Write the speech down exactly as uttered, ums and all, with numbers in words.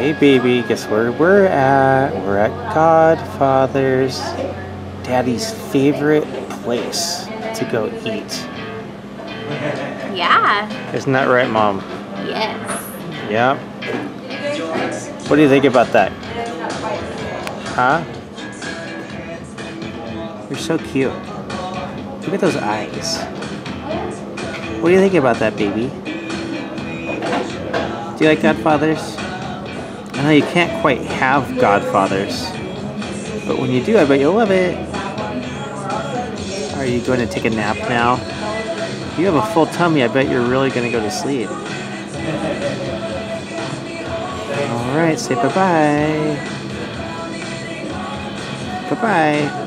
Hey baby, guess where we're at? We're at Godfather's, Daddy's favorite place to go eat. Yeah. Isn't that right, Mom? Yes. Yeah. What do you think about that? Huh? You're so cute. Look at those eyes. What do you think about that, baby? Do you like Godfathers? I know you can't quite have Godfathers, but when you do, I bet you'll love it. Are you going to take a nap now? If you have a full tummy, I bet you're really going to go to sleep. Alright, say bye-bye. Bye-bye.